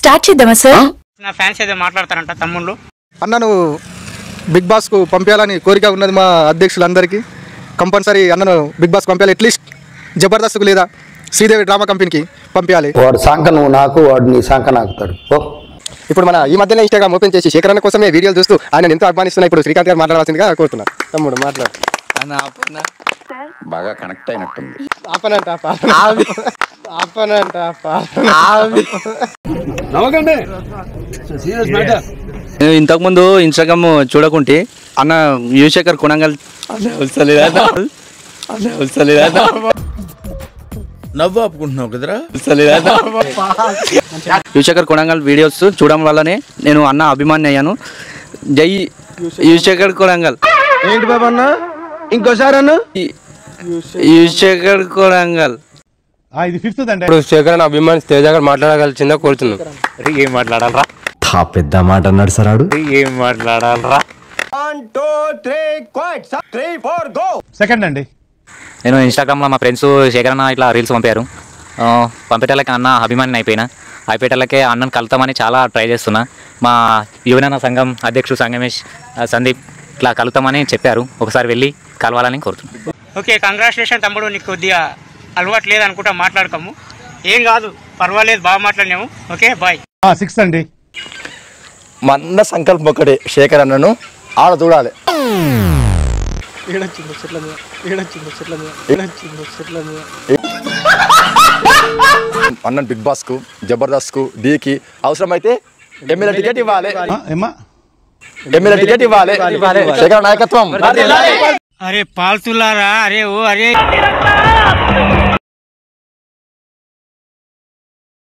Start చేద్దామా sir? నా fans ఏదో మాట్లాడతారంట తమ్ముళ్ళు. అన్న నువ్వు బిగ్ బాస్ కు పంపించాలని కోరిక ఉన్నది మా అధ్యక్షులందరికీ. కంపల్సరీ అన్నను బిగ్ బాస్ పంపించాలి. అట్లీస్ట్ జబర్దస్త్కు లేదా శ్రీదేవి డ్రామా కంపెనీకి పంపించాలి. వాడు సాంక నువ్వు నాకు, వాడు నీ సాంక నాకుతాడు. ఇప్పుడు మన ఈ మధ్యనే ఇన్స్టాగ్రామ్ ఓపెన్ చేసి శేఖరన్న కోసమే వీడియోలు చూస్తూ ఆయన ఎంతో అభిమానిస్తున్నా. ఇప్పుడు శ్రీకాంత్ గారు మాట్లాడాల్సిందిగా కోరుతున్నా. తమ్ముడు మాట్లాడు. బాగా కనెక్ట్ అయినట్టుంది. ఇంతకుముందు ఇన్స్టాగ్రామ్ చూడకుంటే అన్న యువశేఖర్ కొనంగల్ నవ్వు ఆపుకుంటున్నావు కదరా. యువశేఖర్ కొనంగల్ వీడియోస్ చూడడం వల్లనే నేను అన్న అభిమాని అయ్యాను. జై యువశేఖర్ కొనంగల్. ఏంటి బాబు అన్న ఇంకోసారి అన్న యువశేఖర్ కొనంగల్. ఇది ఫిఫ్త్ అండి. ఇప్పుడు శేఖర్ అభిమాని తేజ గారు మాట్లాడగలిసిందా కోరుతున్నాం. ఏం మాట్లాడాలరా? పెద్ద మాట అన్నాడు సార్ ఆడు. ఏం మాట్లాడాలరా? సెకండ్ అండి. నేను ఇన్స్టాగ్రామ్లో మా ఫ్రెండ్స్ శేఖర్ అన్న ఇట్లా రీల్స్ పంపారు. పంపేటలకి అన్న అభిమాని అయిపోయేటలకే అన్నను కలుతామని చాలా ట్రై చేస్తున్నా. మా యువజన సంఘం అధ్యక్షుడు సంగమేష్ సందీప్ ఇట్లా కలుతామని చెప్పారు. ఒకసారి వెళ్ళి కలవాలని కోరుతున్నాను. ఓకే, కంగ్రాచులేషన్ తమ్ముడు. నీకు కొద్దిగా అలవాటు లేదు అనుకుంటా, మాట్లాడకము. ఏం కాదు, పర్వాలేదు, బాగా మాట్లాడినాము. Okay bye. సిక్స్త్ అండి. మన సంకల్పం ఒకటే, శేఖర్ అన్నను ఆడ చూడాలి. అన్న బిగ్ బాస్ కు, జబర్దస్త్ కు, డీకి అవసరమైతే ఎమ్మెల్యే టికెట్ ఇవ్వాలి. ఎమ్మెల్యే టికెట్ ఇవ్వాలి. శేఖర్ నాయకత్వం. అరే పాల్తులారా, అరే ఓ అరే